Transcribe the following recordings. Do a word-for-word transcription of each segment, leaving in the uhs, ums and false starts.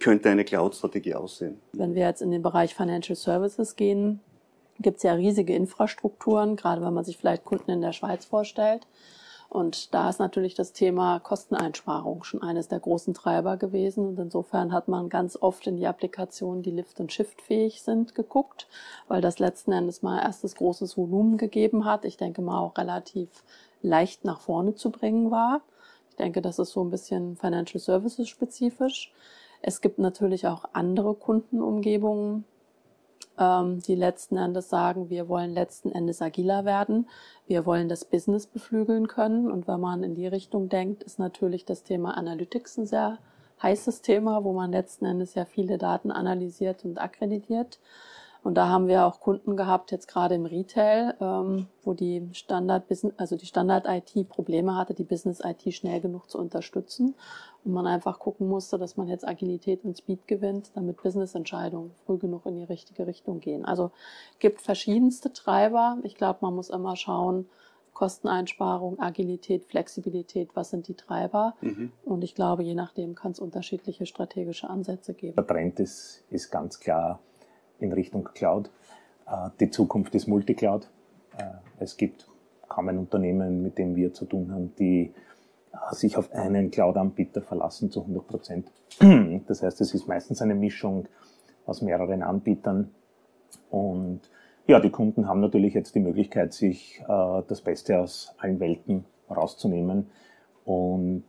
könnte eine Cloud-Strategie aussehen? Wenn wir jetzt in den Bereich Financial Services gehen, gibt es ja riesige Infrastrukturen, gerade wenn man sich vielleicht Kunden in der Schweiz vorstellt. Und da ist natürlich das Thema Kosteneinsparung schon eines der großen Treiber gewesen. Und insofern hat man ganz oft in die Applikationen, die Lift- und Shift-fähig sind, geguckt, weil das letzten Endes mal erstes großes Volumen gegeben hat. Ich denke mal auch relativ leicht nach vorne zu bringen war. Ich denke, das ist so ein bisschen Financial Services spezifisch. Es gibt natürlich auch andere Kundenumgebungen, die letzten Endes sagen, wir wollen letzten Endes agiler werden, wir wollen das Business beflügeln können. Und wenn man in die Richtung denkt, ist natürlich das Thema Analytics ein sehr heißes Thema, wo man letzten Endes ja viele Daten analysiert und akkreditiert. Und da haben wir auch Kunden gehabt, jetzt gerade im Retail, ähm, wo die Standard Business, also die Standard-I T Probleme hatte, die Business-I T schnell genug zu unterstützen. Und man einfach gucken musste, dass man jetzt Agilität und Speed gewinnt, damit Business-Entscheidungen früh genug in die richtige Richtung gehen. Also gibt verschiedenste Treiber. Ich glaube, man muss immer schauen, Kosteneinsparung, Agilität, Flexibilität, was sind die Treiber? Mhm. Und ich glaube, je nachdem kann es unterschiedliche strategische Ansätze geben. Der Trend ist, ist ganz klar in Richtung Cloud. Die Zukunft ist Multicloud. Es gibt kaum ein Unternehmen, mit dem wir zu tun haben, die sich auf einen Cloud-Anbieter verlassen zu hundert Prozent. Das heißt, es ist meistens eine Mischung aus mehreren Anbietern. Und ja, die Kunden haben natürlich jetzt die Möglichkeit, sich das Beste aus allen Welten rauszunehmen. Und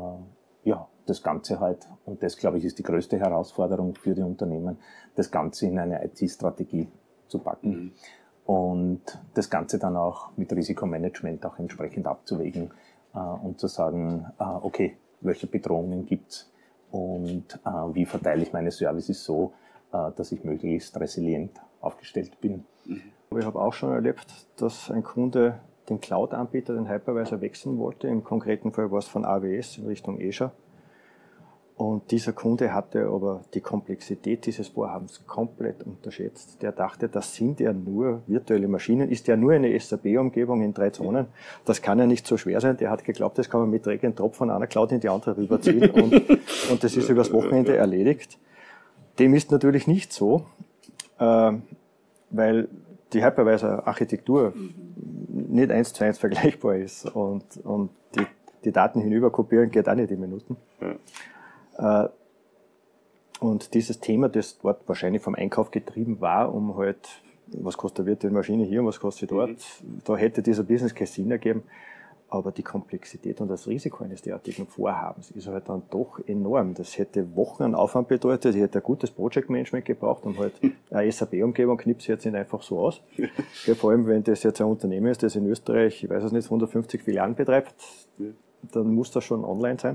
ja, das Ganze halt, und das, glaube ich, ist die größte Herausforderung für die Unternehmen, das Ganze in eine I T-Strategie zu packen. Mhm. Und das Ganze dann auch mit Risikomanagement auch entsprechend abzuwägen äh, und zu sagen, äh, okay, welche Bedrohungen gibt's und äh, wie verteile ich meine Services so, äh, dass ich möglichst resilient aufgestellt bin. Mhm. Ich habe auch schon erlebt, dass ein Kunde den Cloud-Anbieter, den Hypervisor, wechseln wollte. Im konkreten Fall war es von A W S in Richtung Azure. Und dieser Kunde hatte aber die Komplexität dieses Vorhabens komplett unterschätzt. Der dachte, das sind ja nur virtuelle Maschinen, ist ja nur eine S A P-Umgebung in drei Zonen. Das kann ja nicht so schwer sein. Der hat geglaubt, das kann man mit Drag and Drop von einer Cloud in die andere rüberziehen und, und das ist übers Wochenende erledigt. Dem ist natürlich nicht so, äh, weil die Hypervisor-Architektur nicht eins zu eins vergleichbar ist und, und die, die Daten hinüber kopieren geht auch nicht in Minuten. Ja. Und dieses Thema, das dort wahrscheinlich vom Einkauf getrieben war, um halt, was kostet wird die Maschine hier und was kostet sie dort, mhm. da hätte dieser Business keinen Sinn ergeben. Aber die Komplexität und das Risiko eines derartigen Vorhabens ist halt dann doch enorm. Das hätte Wochen an Aufwand bedeutet, ich hätte ein gutes Project-Management gebraucht und halt eine S A P-Umgebung knipst jetzt nicht einfach so aus. Ja, vor allem, wenn das jetzt ein Unternehmen ist, das in Österreich, ich weiß es nicht, hundertfünfzig Filialen betreibt, dann muss das schon online sein.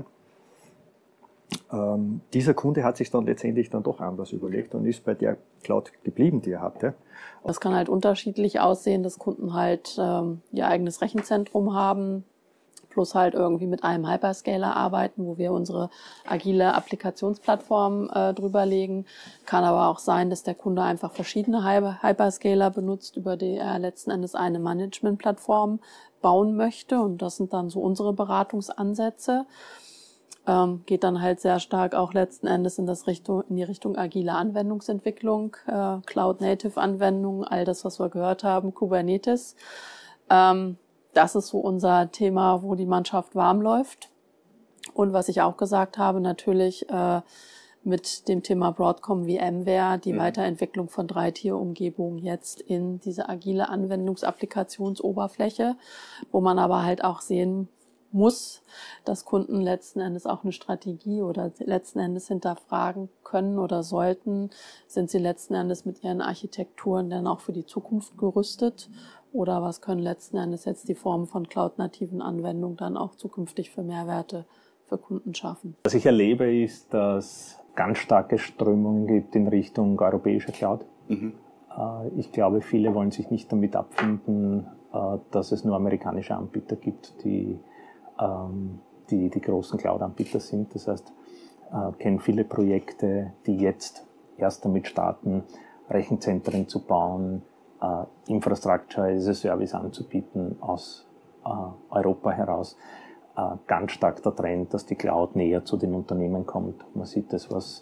Ähm, dieser Kunde hat sich dann letztendlich dann doch anders überlegt und ist bei der Cloud geblieben, die er hatte. Das kann halt unterschiedlich aussehen, dass Kunden halt ähm, ihr eigenes Rechenzentrum haben, plus halt irgendwie mit einem Hyperscaler arbeiten, wo wir unsere agile Applikationsplattform äh, drüber legen. Kann aber auch sein, dass der Kunde einfach verschiedene Hyperscaler benutzt, über die er letzten Endes eine Managementplattform bauen möchte. Und das sind dann so unsere Beratungsansätze. Ähm, geht dann halt sehr stark auch letzten Endes in das Richtung, in die Richtung agile Anwendungsentwicklung, äh, Cloud-Native-Anwendungen, all das, was wir gehört haben, Kubernetes. Ähm, das ist so unser Thema, wo die Mannschaft warm läuft. Und was ich auch gesagt habe, natürlich äh, mit dem Thema Broadcom VMware, die mhm. Weiterentwicklung von Drei-Tier-Umgebungen jetzt in diese agile Anwendungsapplikationsoberfläche, wo man aber halt auch sehen muss, dass Kunden letzten Endes auch eine Strategie oder letzten Endes hinterfragen können oder sollten, sind sie letzten Endes mit ihren Architekturen dann auch für die Zukunft gerüstet oder was können letzten Endes jetzt die Formen von cloud-nativen Anwendungen dann auch zukünftig für Mehrwerte für Kunden schaffen. Was ich erlebe, ist, dass ganz starke Strömungen gibt in Richtung europäischer Cloud. Mhm. Ich glaube, viele wollen sich nicht damit abfinden, dass es nur amerikanische Anbieter gibt, die die die großen Cloud-Anbieter sind. Das heißt, äh, kennen viele Projekte, die jetzt erst damit starten, Rechenzentren zu bauen, äh, Infrastructure as a Service anzubieten aus äh, Europa heraus. Äh, ganz stark der Trend, dass die Cloud näher zu den Unternehmen kommt. Man sieht das, was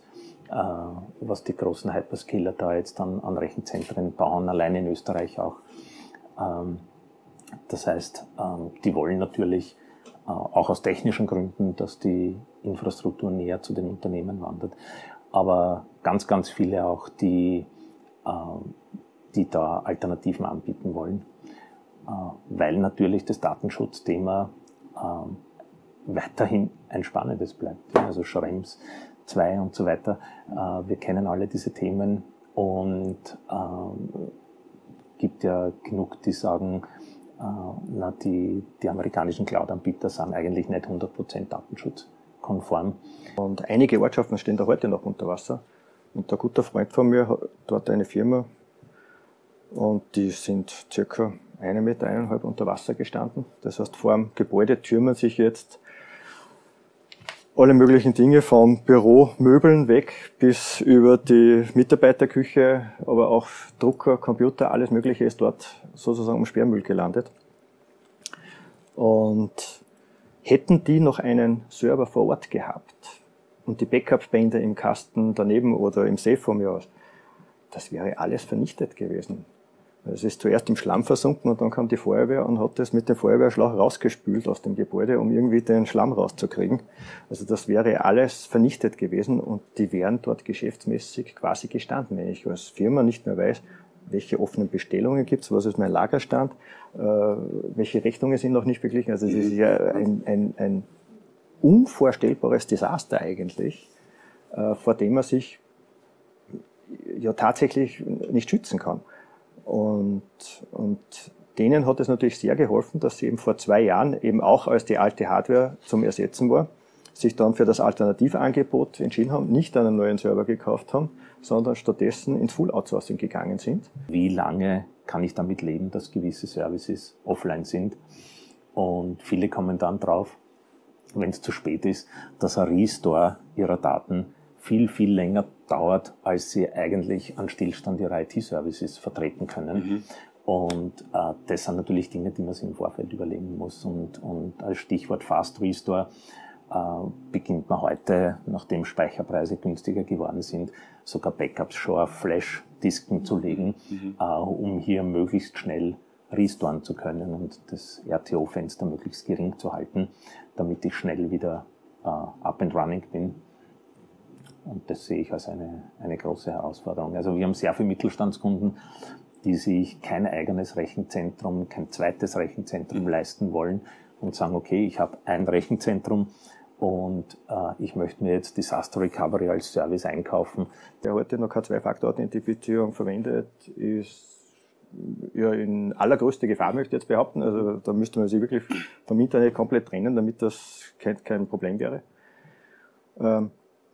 äh, was die großen Hyperscaler da jetzt dann an Rechenzentren bauen, allein in Österreich auch. Ähm, das heißt, ähm, die wollen natürlich äh, auch aus technischen Gründen, dass die Infrastruktur näher zu den Unternehmen wandert. Aber ganz, ganz viele auch, die, äh, die da Alternativen anbieten wollen, äh, weil natürlich das Datenschutzthema äh, weiterhin ein spannendes bleibt. Also Schrems zwei und so weiter. Äh, wir kennen alle diese Themen und äh, gibt ja genug, die sagen, äh, na, die, die amerikanischen Cloud-Anbieter sind eigentlich nicht hundert Prozent datenschutzkonform. Und einige Ortschaften stehen da heute noch unter Wasser. Und ein guter Freund von mir hat dort eine Firma und die sind circa einen Meter, eineinhalb unter Wasser gestanden. Das heißt, vor dem Gebäude türmen sich jetzt alle möglichen Dinge von Büromöbeln weg bis über die Mitarbeiterküche, aber auch Drucker, Computer, alles Mögliche ist dort sozusagen im Sperrmüll gelandet. Und hätten die noch einen Server vor Ort gehabt und die Backup-Bänder im Kasten daneben oder im Safe von mir aus, das wäre alles vernichtet gewesen. Es ist zuerst im Schlamm versunken und dann kam die Feuerwehr und hat das mit dem Feuerwehrschlauch rausgespült aus dem Gebäude, um irgendwie den Schlamm rauszukriegen. Also das wäre alles vernichtet gewesen und die wären dort geschäftsmäßig quasi gestanden. Wenn ich als Firma nicht mehr weiß, welche offenen Bestellungen gibt es, was ist mein Lagerstand, äh, welche Rechnungen sind noch nicht beglichen. Also es ist ja ein, ein, ein unvorstellbares Desaster eigentlich, äh, vor dem man sich ja tatsächlich nicht schützen kann. Und, und denen hat es natürlich sehr geholfen, dass sie eben vor zwei Jahren eben auch als die alte Hardware zum Ersetzen war, sich dann für das Alternativangebot entschieden haben, nicht einen neuen Server gekauft haben, sondern stattdessen ins Full Outsourcing gegangen sind. Wie lange kann ich damit leben, dass gewisse Services offline sind? Und viele kommen dann drauf, wenn es zu spät ist, dass ein Restore ihrer Daten viel, viel länger dauert, als sie eigentlich an Stillstand ihrer I T-Services vertreten können. Mhm. Und äh, das sind natürlich Dinge, die man sich im Vorfeld überlegen muss. Und, und als Stichwort Fast Restore äh, beginnt man heute, nachdem Speicherpreise günstiger geworden sind, sogar Backups schon auf Flash-Disken zu legen, mhm. äh, um hier möglichst schnell restoren zu können und das R T O-Fenster möglichst gering zu halten, damit ich schnell wieder äh, up and running bin. Und das sehe ich als eine, eine große Herausforderung. Also wir haben sehr viele Mittelstandskunden, die sich kein eigenes Rechenzentrum, kein zweites Rechenzentrum mhm. leisten wollen und sagen, okay, ich habe ein Rechenzentrum und äh, ich möchte mir jetzt Disaster Recovery als Service einkaufen. Wer heute noch keine Zwei-Faktor-Authentifizierung verwendet, ist ja in allergrößte Gefahr, möchte ich jetzt behaupten. Also da müsste man sich wirklich vom Internet komplett trennen, damit das kein, kein Problem wäre. Ähm,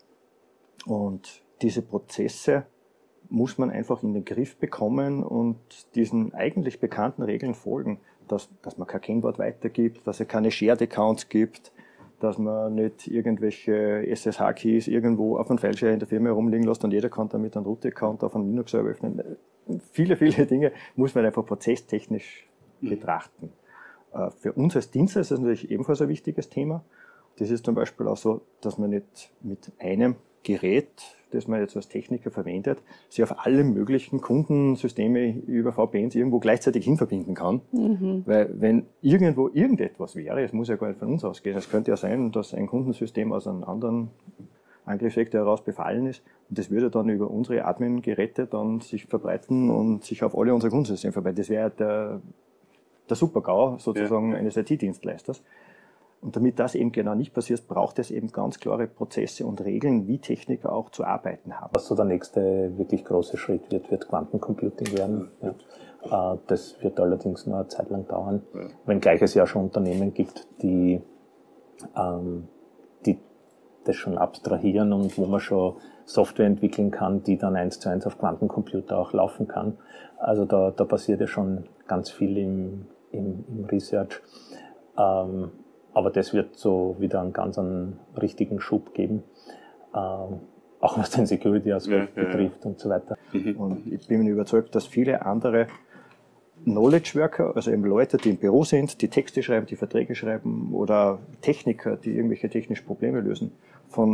Und diese Prozesse muss man einfach in den Griff bekommen und diesen eigentlich bekannten Regeln folgen, dass, dass man kein Kennwort weitergibt, dass es keine Shared Accounts gibt, dass man nicht irgendwelche S S H-Keys irgendwo auf einem Fileshare in der Firma herumliegen lässt und jeder kann damit einen Root-Account auf einen Linux-Server öffnen. Viele, viele Dinge muss man einfach prozesstechnisch mhm. betrachten. Für uns als Dienstleister ist das natürlich ebenfalls ein wichtiges Thema. Das ist zum Beispiel auch so, dass man nicht mit einem Gerät, das man jetzt als Techniker verwendet, sich auf alle möglichen Kundensysteme über V P Ns irgendwo gleichzeitig hinverbinden kann. Mhm. Weil wenn irgendwo irgendetwas wäre, es muss ja gar nicht von uns ausgehen, es könnte ja sein, dass ein Kundensystem aus einem anderen Angriffsvektor heraus befallen ist und das würde dann über unsere Admin-Geräte dann sich verbreiten und sich auf alle unsere Kundensysteme verbreiten. Das wäre der, der Super-GAU sozusagen ja. eines I T-Dienstleisters. Und damit das eben genau nicht passiert, braucht es eben ganz klare Prozesse und Regeln, wie Techniker auch zu arbeiten haben. Was so der nächste wirklich große Schritt wird, wird Quantencomputing werden. Ja. Das wird allerdings nur eine Zeit lang dauern, ja. wenngleich es ja schon Unternehmen gibt, die, ähm, die das schon abstrahieren und wo man schon Software entwickeln kann, die dann eins zu eins auf Quantencomputer auch laufen kann. Also da, da passiert ja schon ganz viel im, im, im Research. Ähm, Aber das wird so wieder einen ganz einen richtigen Schub geben, ähm, auch was den Security-Aspekt ja, betrifft ja. und so weiter. Und ich bin überzeugt, dass viele andere Knowledge Worker, also eben Leute, die im Büro sind, die Texte schreiben, die Verträge schreiben oder Techniker, die irgendwelche technischen Probleme lösen, von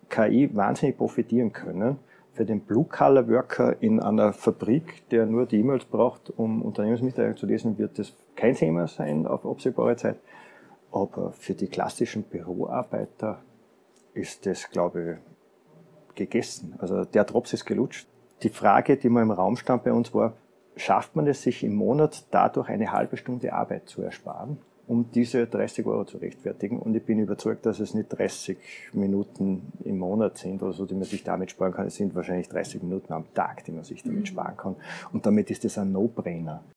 K I wahnsinnig profitieren können. Für den Blue-Collar-Worker in einer Fabrik, der nur die E-Mails braucht, um Unternehmensmitteilungen zu lesen, wird das kein Thema sein auf absehbare Zeit. Aber für die klassischen Büroarbeiter ist das, glaube ich, gegessen. Also der Drops ist gelutscht. Die Frage, die mal im Raum stand bei uns war, schafft man es sich im Monat dadurch eine halbe Stunde Arbeit zu ersparen, um diese dreißig Euro zu rechtfertigen? Und ich bin überzeugt, dass es nicht dreißig Minuten im Monat sind oder so, die man sich damit sparen kann. Es sind wahrscheinlich dreißig Minuten am Tag, die man sich damit sparen kann. Und damit ist das ein No-Brainer.